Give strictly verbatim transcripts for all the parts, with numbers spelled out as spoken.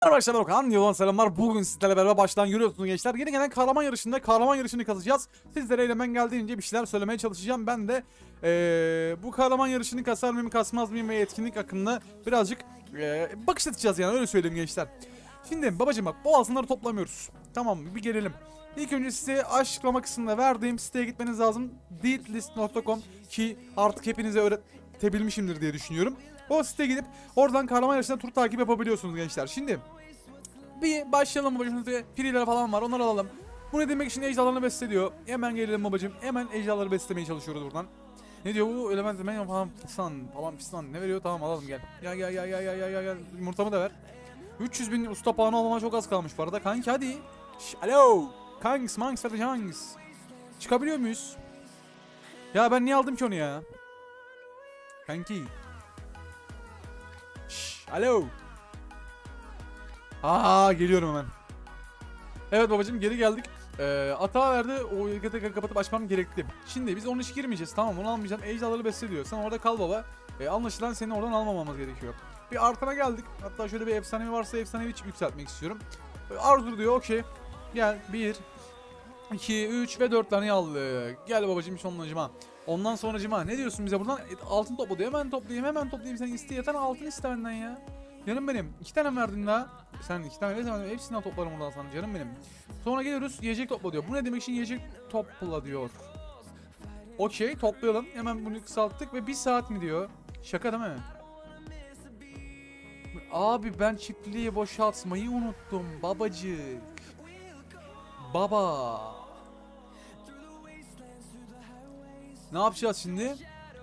Arkadaşlar Okan yolun selamlar. Bugün sizlerle beraber baştan yürüyorsunuz gençler. Yeni gelen kahraman yarışında kahraman yarışını kazacağız. Sizlere elimden geldiğince bir şeyler söylemeye çalışacağım. Ben de ee, bu kahraman yarışını kasar mıyım kasmaz mıyım ve etkinlik hakkında birazcık ee, bakış atacağız yani, öyle söyleyeyim gençler. Şimdi babacım bak, bu altınları toplamıyoruz. Tamam mı? Bir gelelim. İlk önce size açıklama kısmında verdiğim siteye gitmeniz lazım. deedlist nokta com ki artık hepinize öğretebilmişimdir diye düşünüyorum. O siteye gidip oradan kahraman yarışına tur takip yapabiliyorsunuz gençler. Şimdi bir başlayalım babacım. Piriler falan var, onları alalım. Bu ne demek için ejderhalarını beslediyor. Hemen gelelim babacım. Hemen ejderhaları beslemeye çalışıyoruz buradan. Ne diyor bu? Element element falan fistan falan fistan. Ne veriyor? Tamam alalım gel. Gel gel gel gel gel gel gel. Yumurtamı da ver. üç yüz bin usta puanı olmama çok az kalmış bu arada. Kanki hadi. Şş, alo. Kanks manks ve hangs. Çıkabiliyor muyuz? Ya ben niye aldım ki onu ya? Kanki. Şş, alo. Aa, geliyorum hemen. Evet babacığım, geri geldik. Ee, hata verdi. O tekrar kapatıp açmam gerekti. Şimdi biz onun işe girmeyeceğiz. Tamam, onu almayacağım. Ejderhaları beslediyor. Sen orada kal baba. Ee, anlaşılan seni oradan almamamız gerekiyor. Bir artana geldik. Hatta şöyle bir efsanevi varsa efsanevi yükseltmek istiyorum. Ee, Arthur diyor okey. Gel bir, iki, üç ve dört tane aldık. Gel babacığım sonuncuma. Ondan sonracıma ne diyorsun bize buradan? E, altın topla diyor. Hemen toplayayım hemen toplayayım. Sen iste yatan altın iste benden ya. Canım benim. İki tane mi verdin daha? Sen iki tane verirsen hepsinden toplarım buradan sana canım benim. Sonra geliyoruz yiyecek topla diyor. Bu ne demek için yiyecek topla diyor. Okey, toplayalım. Hemen bunu kısalttık ve bir saat mi diyor. Şaka değil mi? Abi ben çiftliği boşaltmayı unuttum babacık. Baba. Ne yapacağız şimdi?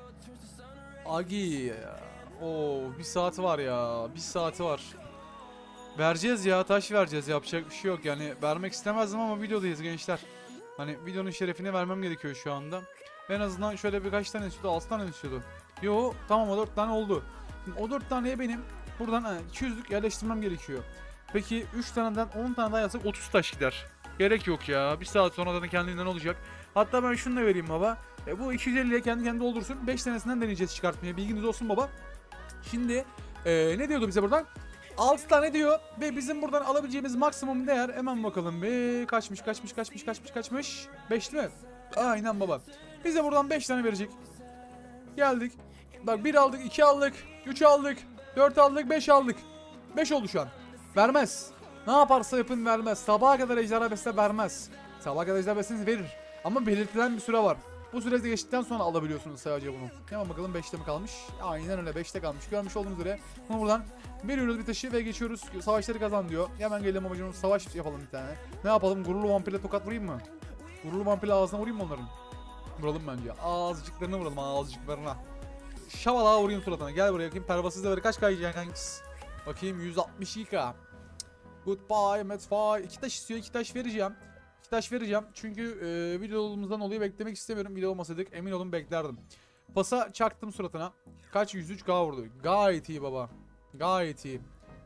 Agi. Oo, bir saati var ya. Bir saati var. Vereceğiz ya, taş vereceğiz, yapacak bir şey yok yani. Vermek istemezdim ama videodayız gençler. Hani videonun şerefini vermem gerekiyor şu anda. En azından şöyle birkaç tane istiyordu, altı tane istiyordu. Yo tamam, o dört tane oldu. Şimdi o dört taneye benim buradan hani iki yüzlük yerleştirmem gerekiyor. Peki üç taneden on tane daha yazsak otuz taş gider. Gerek yok ya, bir saat sonra da kendinden olacak. Hatta ben şunu da vereyim baba. E, bu iki yüz elliye kendi kendi doldursun. beş tanesinden deneyeceğiz çıkartmaya, bilginiz olsun baba. Şimdi e, ne diyordu bize buradan? altı tane diyor ve bizim buradan alabileceğimiz maksimum değer, hemen bakalım bir kaçmış kaçmış kaçmış kaçmış kaçmış beş değil mi? Aynen baba. Bize buradan beş tane verecek. Geldik. Bak bir aldık, iki aldık, üç aldık, dört aldık, beş aldık. beş oldu şu an. Vermez. Ne yaparsa yapın vermez. Sabaha kadar ejderha besle vermez. Sabaha kadar ejderha besleniz verir. Ama belirtilen bir süre var. Bu sürede geçtikten sonra alabiliyorsunuz sadece bunu. Hemen bakalım beşte mi kalmış? Aynen öyle, beşte kalmış. Görmüş olduğunuz üzere. Bunu buradan veriyoruz bir taşı ve geçiyoruz. Savaşları kazan diyor. Hemen gelelim amacımız, savaş yapalım bir tane. Ne yapalım? Gururlu vampirle tokat vurayım mı? Gururlu vampirle ağzına vurayım mı onların? Vuralım bence. Ağızcıklarına vuralım, ağızcıklarına. Şavala vurayım suratına. Gel buraya bakayım. Pervasız da böyle kaç kayacaksın kankis? Bakayım yüz altmış iki K. Goodbye, Metfy. İki taş istiyor. iki taş vereceğim. İki taş vereceğim. Çünkü e, videomuzdan olayı beklemek istemiyorum. Video olmasaydık emin olun beklerdim. Pasa çaktım suratına. Kaç? yüz üç K vurdu. Gayet iyi baba. Gayet iyi.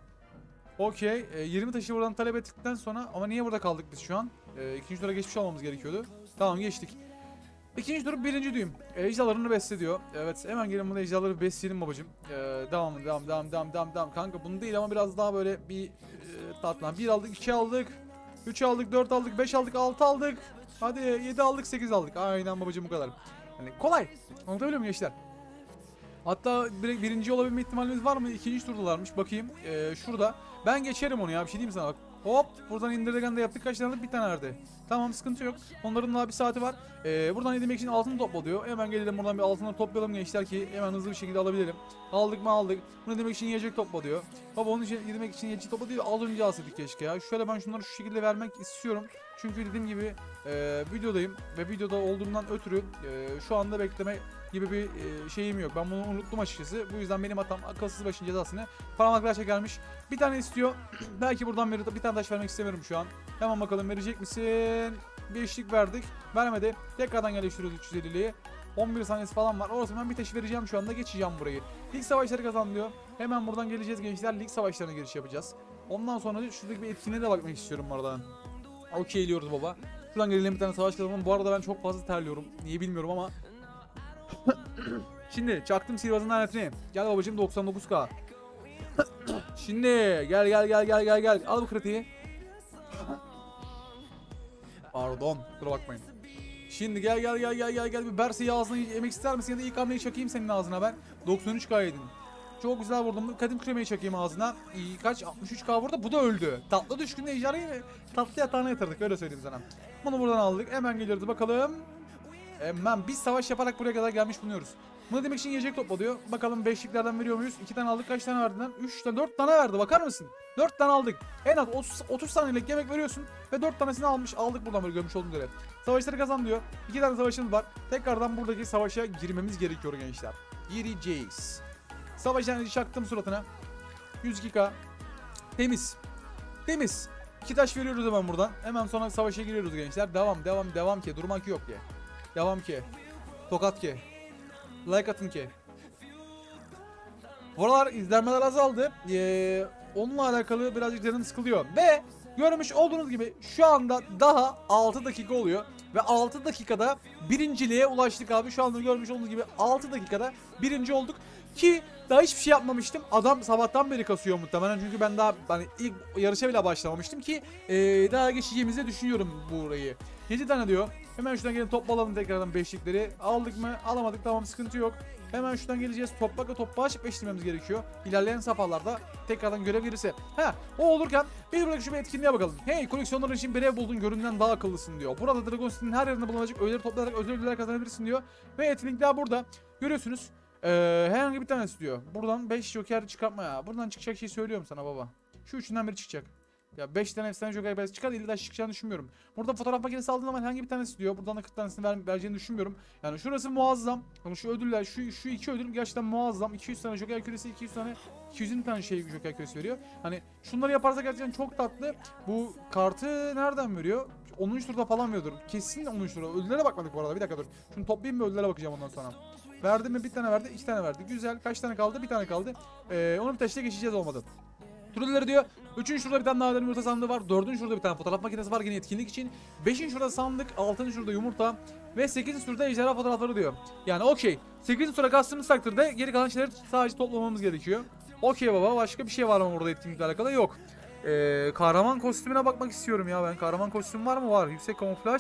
Okey. E, yirmi taşı buradan talep ettikten sonra, ama niye burada kaldık biz şu an? E, ikinci tura geçmiş olmamız gerekiyordu. Tamam, geçtik. İkinci tur birinci düğüm. Ejderhalarını beslediyor. Evet, hemen gelin bunu ejderhaları besleyelim babacım. Ee, devam devam devam devam devam devam. Kanka bunu değil ama biraz daha böyle bir e, tatlan. bir aldık, iki aldık, üç aldık, dört aldık, beş aldık, altı aldık. Hadi yedi aldık, sekiz aldık. Aynen babacım, bu kadar. Yani kolay. Anlatabiliyor muyum gençler? Hatta bir, birinci olabilme ihtimalimiz var mı? İkinci turdalarmış. Bakayım. Ee, şurada. Ben geçerim onu ya. Bir şey diyeyim sana bak. Hop. Buradan indirden de yaptık. Kaç tane aldık? Bir tane verdi. Tamam, sıkıntı yok. Onların daha bir saati var. Ee, buradan yedirmek için altın topla diyor. Hemen gelelim buradan bir altınları toplayalım gençler ki hemen hızlı bir şekilde alabilelim. Aldık mı aldık. Bunu demek için yiyecek topla diyor. Baba onun için yedirmek için yiyecek topla diyor. Az önce alsaydık keşke ya. Şöyle ben şunları şu şekilde vermek istiyorum. Çünkü dediğim gibi e, videodayım. Ve videoda olduğumdan ötürü e, şu anda bekleme gibi bir e, şeyim yok. Ben bunu unuttum açıkçası. Bu yüzden benim hatam, akılsız başın cezasını parmaklar çekermiş. Bir tane istiyor. Belki buradan verir. Bir tane taş vermek istemiyorum şu an. Hemen bakalım verecek misin? Bir eşlik verdik. Vermedi. Tekrardan yerleştiriyoruz üç yüz elliliği. on bir saniyesi falan var. Orası ben bir taş vereceğim şu anda. Geçeceğim burayı. Lig savaşları kazan diyor. Hemen buradan geleceğiz gençler. Lig savaşlarına giriş yapacağız. Ondan sonra şuradaki bir etkinliğe de bakmak istiyorum oradan. Okeyliyoruz baba. Şuradan gelelim bir tane savaş kazanalım. Bu arada ben çok fazla terliyorum. Niye bilmiyorum ama. Şimdi çaktım sihirbazın lanetini. Gel babacım, doksan dokuz K. Şimdi gel gel gel gel gel gel. Al bu kritiği. Pardon. Kusura bakmayın. Şimdi gel gel gel gel gel gel. Bir Berse'yi ağzına yemek ister misin? Ya da ilk hamleyi çakayım senin ağzına ben. doksan üç K yedin. Çok güzel vurdum. Kadim kremayı çakayım ağzına. İyi, kaç? altmış üç K vurdu. Bu da öldü. Tatlı düşkün ejderhayı tatlı yatağına yatırdık. Öyle söyleyeyim sana. Bunu buradan aldık. Hemen geliyoruz bakalım. Hemen biz savaş yaparak buraya kadar gelmiş bulunuyoruz. Bunu demek için yiyecek topla diyor. Bakalım beşliklerden veriyor muyuz? iki tane aldık. Kaç tane verdi lan? üç tane, dört tane verdi. Bakar mısın? dört tane aldık. En az otuz, otuz tanelik yemek veriyorsun ve dört tanesini almış. Aldık buradan böyle görmüş olduğunuz üzere. Savaşları kazan diyor. iki tane savaşımız var. Tekrardan buradaki savaşa girmemiz gerekiyor gençler. Gireceğiz. Savaş yani çaktım suratına. yüz iki K. Temiz. Temiz. İki taş veriyoruz hemen buradan. Hemen sonra savaşa giriyoruz gençler. Devam devam devam ki. Durmak yok ki. Devam ki. Tokat ki. Like atın ki. Bu aralar izlenmeler azaldı. Ee, onunla alakalı birazcık canım sıkılıyor. Ve görmüş olduğunuz gibi şu anda daha altı dakika oluyor. Ve altı dakikada birinciliğe ulaştık abi. Şu anda görmüş olduğunuz gibi altı dakikada birinci olduk. Ki daha hiçbir şey yapmamıştım. Adam sabahtan beri kasıyor muhtemelen. Çünkü ben daha hani ilk yarışa bile başlamamıştım ki ee, daha geçeceğimizi düşünüyorum burayı. yedi tane diyor. Hemen şuradan gelin toplayalım tekrardan beşlikleri. Aldık mı? Alamadık. Tamam, sıkıntı yok. Hemen şuradan geleceğiz. Toprakla toprağa çiftleştirmemiz gerekiyor. İlerleyen safhalarda tekrardan görev gelirse. Ha, o olurken bir buradaki şu bir etkinliğe bakalım. Hey, koleksiyonların için bir ev buldun, göründen daha akıllısın diyor. Burada Dragon City'nin her yerinde bulunacak öğeleri toplayarak özel ödüller kazanabilirsin diyor. Ve etkinlikler burada. Görüyorsunuz. Ee, herhangi bir tanesi diyor. Buradan beş joker çıkartma ya. Buradan çıkacak şey söylüyorum sana baba. Şu üçünden biri çıkacak. Ya beş tane efsane joker belki çıkar, illa çıkacağını düşünmüyorum. Burada fotoğraf makinesi aldığın zaman herhangi bir tanesi diyor. Buradan da kırk tanesini ver, vereceğini düşünmüyorum. Yani şurası muazzam. Yani şu ödüller, şu şu iki ödül gerçekten muazzam. iki yüz tane joker küresi, iki yüz tane iki yüz tane şey joker küresi veriyor. Hani şunları yaparsak gerçekten çok tatlı. Bu kartı nereden veriyor? onuncu turda falan veriyordur. Kesin onuncu turda. Ödüllere bakmadık bu arada. Bir dakika dur. Şunu toplayayım ve ödüllere bakacağım ondan sonra. Verdi mi? Bir tane verdi, iki tane verdi. Güzel. Kaç tane kaldı? Bir tane kaldı. Ee, onu bir taşla geçeceğiz olmadı. Turulları diyor. Üçüncü şurada bir tane daha yumurta sandığı var. Dördüncü şurada bir tane fotoğraf makinesi var yine etkinlik için. Beşinci şurada sandık. Altıncı şurada yumurta. Ve sekizinci şurada ejderha fotoğrafları diyor. Yani okey. Sekizinci şurada kastımız takdirde geri kalan şeyleri sadece toplamamız gerekiyor. Okey baba. Başka bir şey var mı burada etkinlikle alakalı? Yok. Ee, kahraman kostümüne bakmak istiyorum ya ben. Kahraman kostüm var mı? Var. Yüksek kamuflaj.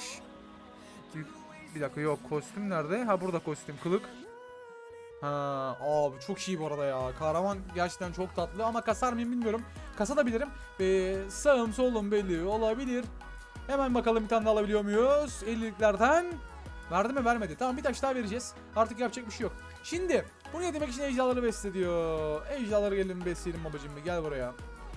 Bir dakika, yok. Kostüm nerede? Ha, burada kostüm. Kılık. Ha, abi çok iyi bu arada ya. Kahraman gerçekten çok tatlı ama kasar mıyım bilmiyorum. Kasabilirim. Ee, sağım solum belli olabilir. Hemen bakalım bir tane daha alabiliyor muyuz? elliliklerden. Verdi mi? Vermedi. Tamam, bir taş daha vereceğiz. Artık yapacak bir şey yok. Şimdi bunu yedirmek için ejderhaları besle diyor. Ejderhaları gelin besleyelim babacığım. Gel buraya.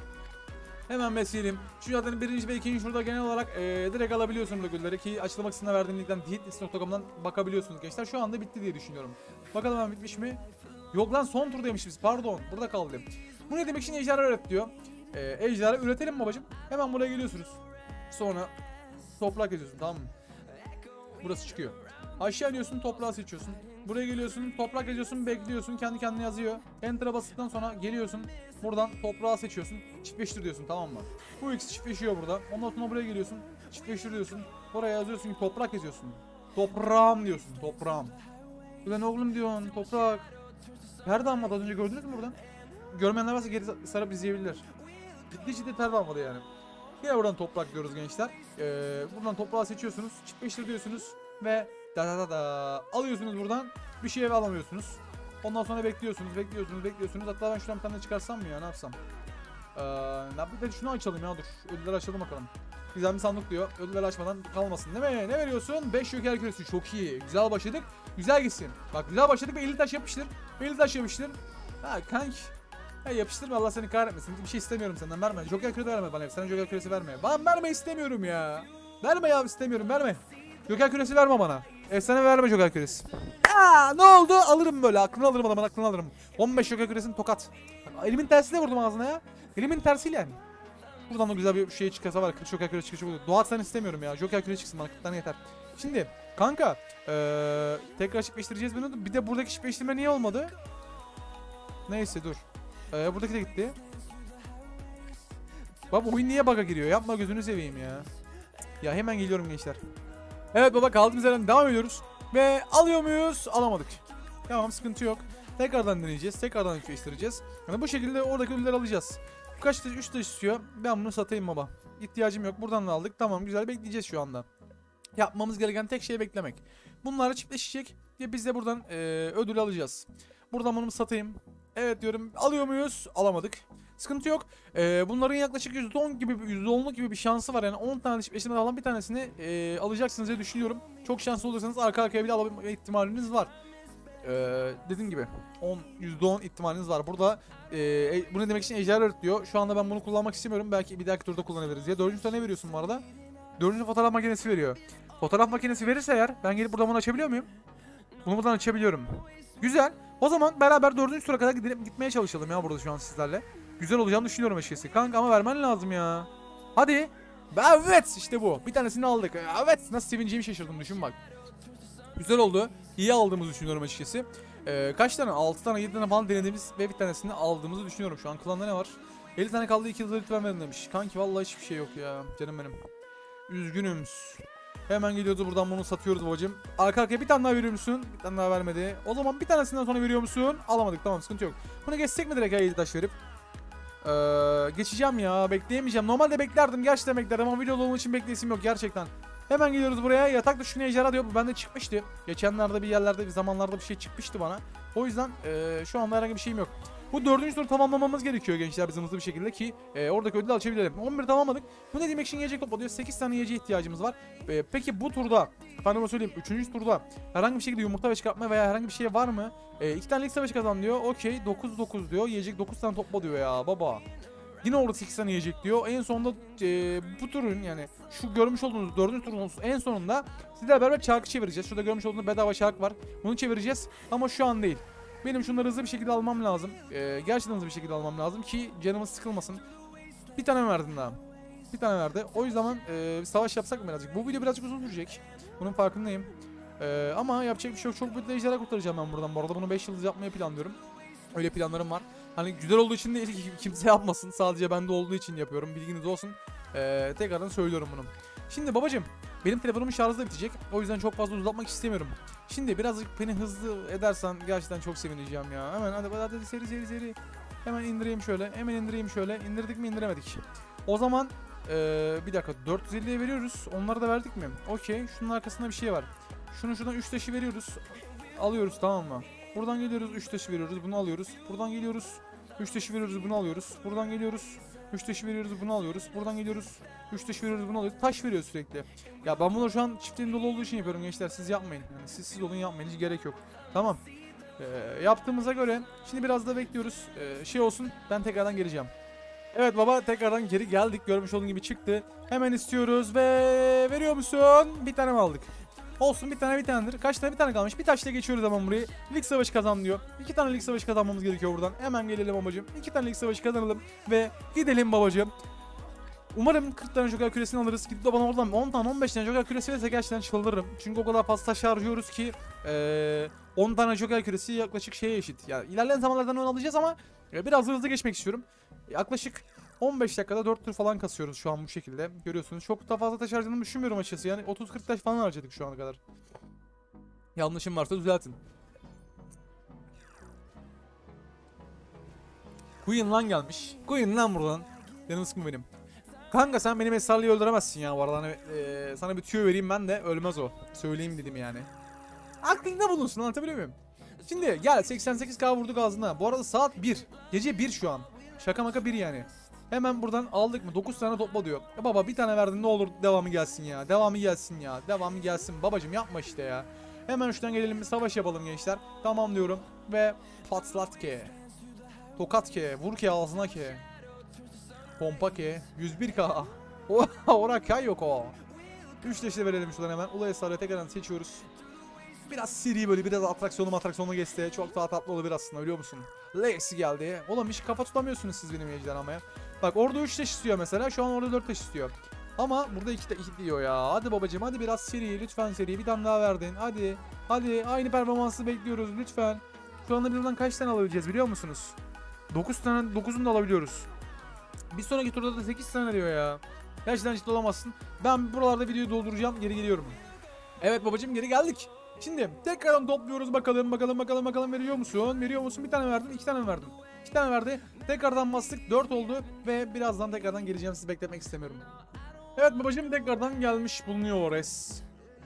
Hemen besleyelim. Şu zaten birinci ve ikinci şurada genel olarak ee, direkt alabiliyorsunuz ödülleri ki açılmak kısmına verdiğim linkten diyetlist nokta com'dan bakabiliyorsunuz gençler. Şu anda bitti diye düşünüyorum. Bakalım hemen bitmiş mi? Yok lan, son turdaymış biz. Pardon. Burada kaldı. Bunu ne demek için ejderha üret diyor. Ee, ejderha üretelim babacığım. Hemen buraya geliyorsunuz. Sonra toprak yazıyorsun, tamam mı? Burası çıkıyor. Aşağı iniyorsun, toprağı seçiyorsun. Buraya geliyorsun, toprak yazıyorsun, bekliyorsun, kendi kendine yazıyor. Enter'a bastıktan sonra geliyorsun, buradan toprağı seçiyorsun, çiftleştir diyorsun, tamam mı? Bu ikisi çiftleşiyor burada. Ondan sonra buraya geliyorsun, çiftleştir diyorsun. Buraya yazıyorsun ki toprak yazıyorsun. Toprağım diyorsun, toprağım. Ulan oğlum diyorsun, toprak. Nerede almadı az önce, gördünüz mü buradan? Görmeyenler varsa geri sarıp izleyebilirler. Ciddi ciddi ter almadı yani. Yine buradan toprak diyoruz gençler. Ee, buradan toprağı seçiyorsunuz, çiftleştir diyorsunuz ve da da da da alıyorsunuz buradan. Bir şey alamıyorsunuz. Ondan sonra bekliyorsunuz, bekliyorsunuz, bekliyorsunuz. Hatta ben şuradan bir tane çıkarsam mı ya, ne yapsam? Ee, bir de şunu açalım ya, dur. Ödülleri açalım bakalım. Güzel bir sandık diyor. Ödülleri açmadan kalmasın değil mi? Ne veriyorsun? beş joker küresi. Çok iyi. Güzel başladık. Güzel gitsin. Bak güzel başladık ve elli taş yapıştır. elli taş yapıştır. Ha kank. Ha, yapıştırma, Allah seni kahretmesin. Bir şey istemiyorum senden, verme. Joker küresi verme bana. Sana joker küresi verme. Bana verme, istemiyorum ya. Verme ya, istemiyorum, verme. Joker küresi verme bana. Efsane verme joker küresi. Aa, ne oldu? Alırım böyle. Aklını alırım adamın, aklını alırım. on beş joker küresini tokat. Bak, elimin tersiyle vurdum ağzına ya. Elimin tersiyle yani. Buradan da güzel bir şey çıkarsa var. kırk joker küresi çıkacak olur. Doğatsan istemiyorum ya. Joker küresi çıksın bana. kırk tane yeter. Şimdi kanka ee, tekrar çiftleştireceğiz bunu. Bir de buradaki çiftleştirme niye olmadı? Neyse dur. Ee, buradaki de gitti. Baba oyun niye bug'a giriyor? Yapma, gözünü seveyim ya. Ya hemen geliyorum gençler. Evet baba, kaldığımız yerden devam ediyoruz. Ve alıyor muyuz? Alamadık. Tamam, sıkıntı yok. Tekrardan deneyeceğiz. Tekrardan yükleştireceğiz. Yani bu şekilde oradaki ödülleri alacağız. Kaç taş? üç taş istiyor. Ben bunu satayım baba. İhtiyacım yok. Buradan da aldık. Tamam güzel, bekleyeceğiz şu anda. Yapmamız gereken tek şey beklemek. Bunlar çiftleşecek ve biz de buradan e, ödül alacağız. Buradan bunu satayım. Evet diyorum. Alıyor muyuz? Alamadık. Sıkıntı yok. E, bunların yaklaşık yüzde on gibi yüzde onluk gibi bir şansı var. Yani on tane çiftleştirmeden alan bir tanesini e, alacaksınız diye düşünüyorum. Çok şanslı olursanız arka arkaya bile alabilme ihtimaliniz var. Ee, dediğim gibi on yüzde on ihtimaliniz var. Burada e, bu ne demek için ejder öğret diyor. Şu anda ben bunu kullanmak istemiyorum. Belki bir dahaki turda kullanabiliriz diye. Dördüncü tane veriyorsun bu arada. Dördüncü fotoğraf makinesi veriyor. Fotoğraf makinesi verirse eğer ben gelip buradan bunu açabiliyor muyum? Bunu buradan açabiliyorum. Güzel. O zaman beraber dördüncü tura kadar gidelim, gitmeye çalışalım ya burada şu an sizlerle. Güzel olacağını düşünüyorum açıkçası. Kanka ama vermen lazım ya. Hadi. Evet işte bu. Bir tanesini aldık. Evet. Nasıl sevineceğimi şaşırdım, düşün bak. Güzel oldu. İyi aldığımızı düşünüyorum açıkçası. Ee, kaç tane? altı tane yedi tane falan denediğimiz ve bir tanesini aldığımızı düşünüyorum. Şu an klanda ne var? elli tane kaldı, iki yıldız lütfen verin demiş. Kanki vallahi hiçbir şey yok ya. Canım benim. Üzgünüm. Hemen geliyordu, buradan bunu satıyoruz babacım. Arka arkaya bir tane daha veriyor musun? Bir tane daha vermedi. O zaman bir tanesinden sonra veriyor musun? Alamadık, tamam sıkıntı yok. Bunu geçsek mi direkt ya yedi taş verip? Ee, geçeceğim ya, bekleyemeyeceğim. Normalde beklerdim, gerçekten beklerdim ama videoda olduğum için bekleyesim yok gerçekten. Hemen geliyoruz buraya. Yatak düşünü ejderha diyor. Bu bende çıkmıştı. Geçenlerde bir yerlerde bir zamanlarda bir şey çıkmıştı bana. O yüzden e, şu anda herhangi bir şeyim yok. Bu dördüncü turu tamamlamamız gerekiyor gençler bizim hızlı bir şekilde ki e, oradaki ödülü açabilelim. on bir tamamladık. Bu ne demek için yiyecek topla diyor. sekiz tane yiyeceğe ihtiyacımız var. E, peki bu turda, efendime söyleyeyim üçüncü turda herhangi bir şekilde yumurta ve çıkartma veya herhangi bir şey var mı? E, iki tane lig savaşı kazan diyor. Okey, dokuz dokuz diyor. Yiyecek dokuz tane topla diyor ya baba. Yine orada sekiz tane yiyecek diyor. En sonunda e, bu turun, yani şu görmüş olduğunuz dördüncü turun olsun, en sonunda sizlerle beraber çarkı çevireceğiz. Şurada görmüş olduğunuz bedava çark var. Bunu çevireceğiz ama şu an değil. Benim şunları hızlı bir şekilde almam lazım. E, gerçekten hızlı bir şekilde almam lazım ki canımız sıkılmasın. Bir tane verdim daha. Bir tane verdi. O yüzden e, savaş yapsak mı birazcık? Bu video birazcık uzun sürecek. Bunun farkındayım. E, ama yapacak bir şey yok. Çok büyük ejderha kurtaracağım ben buradan. Bu arada bunu beş yıldız yapmayı planlıyorum. Öyle planlarım var. Hani güzel olduğu için değil, kimse yapmasın. Sadece bende olduğu için yapıyorum. Bilginiz olsun. Ee, tekrardan söylüyorum bunu. Şimdi babacım, benim telefonumun şarjı da bitecek. O yüzden çok fazla uzatmak istemiyorum. Şimdi birazcık beni hızlı edersen gerçekten çok sevineceğim ya. Hemen hadi hadi, hadi seri seri seri. Hemen indireyim şöyle. Hemen indireyim şöyle. İndirdik mi indiremedik. O zaman ee, bir dakika, dört yüz elliye veriyoruz. Onları da verdik mi? Okey. Şunun arkasında bir şey var. Şunu şuradan üç taşı veriyoruz. Alıyoruz, tamam mı? Buradan geliyoruz, üç taşı veriyoruz, bunu alıyoruz. Buradan geliyoruz, üç taşı veriyoruz, bunu alıyoruz. Buradan geliyoruz, üç taşı veriyoruz, bunu alıyoruz. Buradan geliyoruz, üç taşı veriyoruz, bunu alıyoruz. Taş veriyor sürekli. Ya ben bunu şu an çiftliğin dolu olduğu için yapıyorum gençler. Siz yapmayın. Yani siz siz olun, yapmayın, hiç gerek yok. Tamam. Ee, yaptığımıza göre şimdi biraz da bekliyoruz. Ee, şey olsun, ben tekrardan geleceğim. Evet baba, tekrardan geri geldik. Görmüş olduğun gibi çıktı. Hemen istiyoruz ve veriyor musun? Bir tane mi aldık? Olsun, bir tane bir tanedir. Kaç tane? Bir tane kalmış. Bir taşla geçiyoruz hemen burayı. Lig savaşı kazan diyor. İki tane lig savaşı kazanmamız gerekiyor buradan. Hemen gelelim babacığım. İki tane lig savaşı kazanalım ve gidelim babacığım. Umarım kırk tane joker küresini alırız. Gidip de bana oradan on tane on beş tane joker küresi verirse gerçekten çıldırırım. Çünkü o kadar fazla taş harcıyoruz ki ee, on tane joker küresi yaklaşık şeye eşit. Yani ilerleyen zamanlardan onu alacağız ama e, biraz hızlı geçmek istiyorum. Yaklaşık on beş dakikada dört tur falan kasıyoruz şu an bu şekilde. Görüyorsunuz. Çok da fazla taş harcadığımı düşünmüyorum açıkçası. Yani otuz kırk taş falan harcadık şu ana kadar. Yanlışım varsa düzeltin. Queen lan gelmiş. Queen lan buradan. Canım sıkma benim. Kanka sen benim Esrarlı'yı öldüremezsin ya bu arada. Hani, e, sana bir tüyo vereyim ben de ölmez o. Söyleyeyim dedim yani. Aklında bulunsun, anlatabiliyor muyum? Şimdi gel, seksen sekiz K vurduk ağzına. Bu arada saat bir. Gece bir şu an. Şaka maka bir yani. Hemen buradan aldık mı? dokuz tane topla diyor. Ya baba bir tane verdin, ne olur devamı gelsin ya. Devamı gelsin ya. Devamı gelsin. Babacım yapma işte ya. Hemen şuradan gelelim, bir savaş yapalım gençler. Tamam diyorum. Ve patlat ke. Tokat ke. Vur ke ağzına ke. Pompa ke. yüz bir K. Ora K yok o. üç leşle verelim şuradan hemen. Ulay Esrar'ı tekrardan seçiyoruz. Biraz seri, böyle biraz atraksiyonlu atraksiyonlu geçti. Çok daha tatlı olabilir aslında, biliyor musun? Lexi geldi. Oğlum hiç kafa tutamıyorsunuz siz benim ejderhamaya. Bak orada üç taş istiyor mesela. Şu an orada dört taş istiyor. Ama burada iki, iki diyor ya. Hadi babacığım, hadi biraz seri. Lütfen seri. Bir tane daha verdin. Hadi. Hadi. Aynı performansı bekliyoruz lütfen. Şu anda buradan kaç tane alabileceğiz biliyor musunuz? dokuz tane. dokuzunu da alabiliyoruz. Bir sonraki turda da sekiz tane diyor ya. Gerçekten ciddi olamazsın. Ben buralarda videoyu dolduracağım. Geri geliyorum. Evet babacığım, geri geldik. Şimdi tekrardan topluyoruz, bakalım bakalım bakalım bakalım veriyor musun? Veriyor musun? Bir tane verdin, iki tane mi verdin? iki tane verdi. Tekrardan bastık. dört oldu ve birazdan tekrardan geleceğim. Sizi bekletmek istemiyorum. Evet babacığım tekrardan gelmiş bulunuyor res.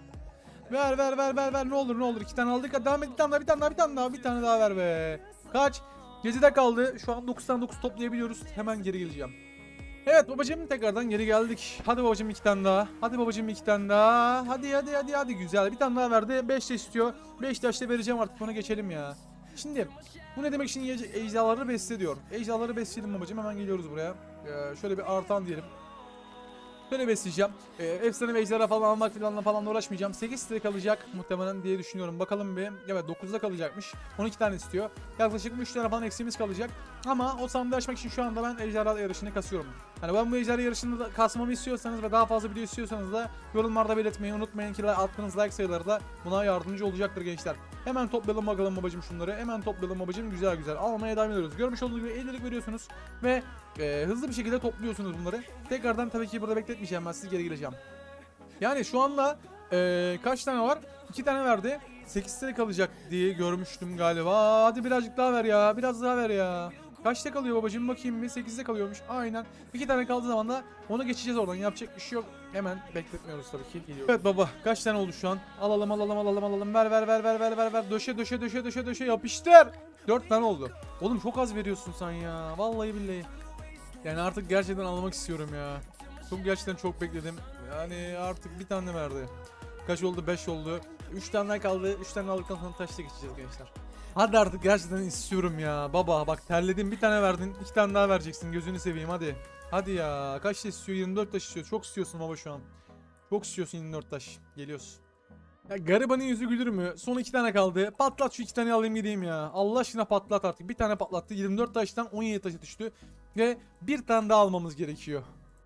Ver ver ver ver ver ne olur ne olur. iki tane aldık. Hadi devam et. Bir tane daha bir tane daha bir tane daha. Bir tane daha ver be. Kaç? yedide kaldı. Şu an dokuzdan dokuz toplayabiliyoruz. Hemen geri geleceğim. Evet babacığım tekrardan geri geldik. Hadi babacığım iki tane daha. Hadi babacığım iki tane daha. Hadi hadi hadi hadi güzel. Bir tane daha verdi. beş de istiyor. beş de işte vereceğim artık. Ona geçelim ya. Şimdi bu ne demek, şimdi ejderhaları besle diyor. Ejderhaları besleyelim babacığım. Hemen geliyoruz buraya. Ee, şöyle bir artan diyelim. Böyle besleyeceğim. Ee, efsane ejderha falan almak falanla falan uğraşmayacağım. sekiz site kalacak muhtemelen diye düşünüyorum. Bakalım bir. Evet dokuzda kalacakmış. on iki tane istiyor. Yaklaşık üç tane falan eksiğimiz kalacak. Ama o sandığı açmak için şu anda ben ejderha yarışını kasıyorum. Hani ben bu ejderha yarışını da kasmamı istiyorsanız ve daha fazla video istiyorsanız da yorumlarda belirtmeyi unutmayın ki attığınız like sayıları da buna yardımcı olacaktır gençler. Hemen toplayalım bakalım babacım şunları. Hemen toplayalım babacım, güzel güzel. Almaya devam ediyoruz. Görmüş olduğunuz gibi ellilik veriyorsunuz ve e, hızlı bir şekilde topluyorsunuz bunları. Tekrardan tabii ki burada bekletmeyeceğim, ben siz geri geleceğim. Yani şu anda e, kaç tane var? iki tane verdi. sekiz tane kalacak diye görmüştüm galiba. Hadi birazcık daha ver ya. Biraz daha ver ya. Kaçta kalıyor babacığım bakayım bir. sekizde kalıyormuş. Aynen. iki tane kaldığı zaman da onu geçeceğiz oradan. Yapacak bir şey yok. Hemen bekletmiyoruz tabii ki. Geliyoruz. Evet baba. Kaç tane oldu şu an? Alalım alalım alalım alalım. Ver ver ver ver ver ver ver. Döşe döşe döşe döşe döşe yapıştır. dört tane oldu. Oğlum çok az veriyorsun sen ya. Vallahi billahi. Yani artık gerçekten almak istiyorum ya. Çok gerçekten çok bekledim. Yani artık bir tane verdi. Kaç oldu? beş oldu. üç tane kaldı. üç tane aldıktan sonra taşla geçeceğiz gençler. Hadi artık gerçekten istiyorum ya. Baba bak terledim, bir tane verdin. iki tane daha vereceksin. Gözünü seveyim hadi. Hadi ya. Kaç taş istiyor? yirmi dört taş istiyor. Çok istiyorsun baba şu an. Çok istiyorsun yirmi dört taş. Geliyorsun. Ya garibanın yüzü gülür mü? Son iki tane kaldı. Patlat şu iki tane alayım gideyim ya. Allah aşkına patlat artık. Bir tane patlattı. yirmi dört taştan on yedi taşa düştü. Ve bir tane daha almamız gerekiyor.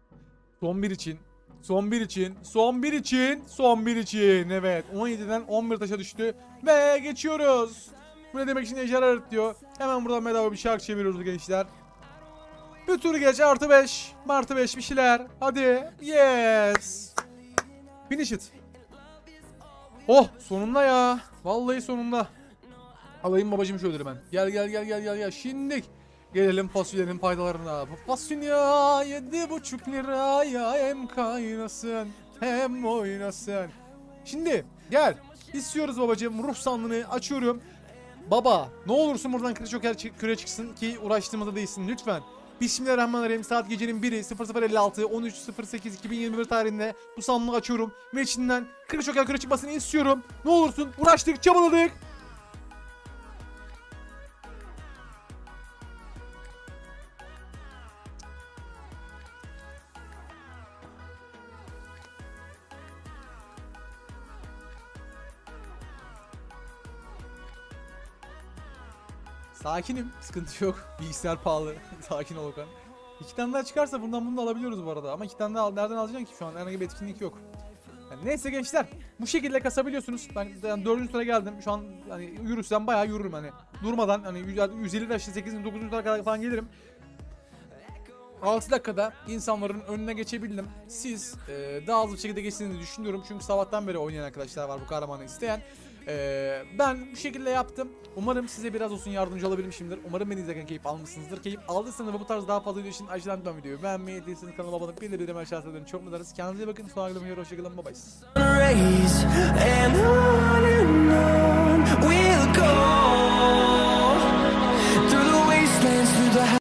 Son bir için. Son bir için. Son bir için. Son bir için. Evet. on yediden on bir taşa düştü. Ve geçiyoruz. Bu ne demek, için ejderha diyor. Hemen buradan bedava bir şarkı çeviriyoruz gençler. Bir tur geç artı beş. Artı beş bir şeyler. Hadi. Yes. Finish it. Oh sonunda ya. Vallahi sonunda. Alayım babacım şu ödülü ben. Gel gel gel gel gel gel. Şimdilik gelelim fasulyenin faydalarına. Bu fasulye yedi buçuk liraya hem kaynasın hem oynasın. Şimdi gel. İstiyoruz babacım. Ruh sandığını açıyorum. Baba ne olursun buradan kre çoker küre çıksın ki uğraştığımızda değilsin lütfen. Bismillahirrahmanirrahim. Saat gecenin biri sıfır sıfır elli altı on üç sıfır sekiz iki bin yirmi bir tarihinde bu sandığı açıyorum ve içinden kre çoker küre çıkmasını istiyorum. Ne olursun, uğraştık, çabaladık. Sakinim. Sıkıntı yok. Bilgisayar pahalı. Sakin ol Okan. İki tane daha çıkarsa bundan bunu da alabiliyoruz bu arada. Ama iki tane daha al. Nereden alacaksın ki şu an? Herhangi bir etkinlik yok. Yani neyse gençler. Bu şekilde kasabiliyorsunuz. Ben yani dördüncü sıra geldim. Şu an hani yürürsem bayağı yürürüm hani. Durmadan hani yüz elli taşlı sekizinci dokuzuncu sıra kadar falan gelirim. altı dakikada insanların önüne geçebildim. Siz e, daha hızlı bir şekilde geçtiğinizi düşünüyorum. Çünkü sabahtan beri oynayan arkadaşlar var bu kahramanı isteyen. Ee, ben bu şekilde yaptım. Umarım size biraz olsun yardımcı olabilmişimdir. Umarım beni izlerken keyif almışsınızdır. Keyif aldıysanız ve bu tarz daha fazla video için aşağıdan lütfen videoyu beğenmeyi, değilseniz kanalıma abone olmayı, bildirimleri aşağıda ederim. Çok mutlu ederiz. Kendinize iyi bakın. Sonra görüşmek üzere. Hoşçakalın. Bye bye.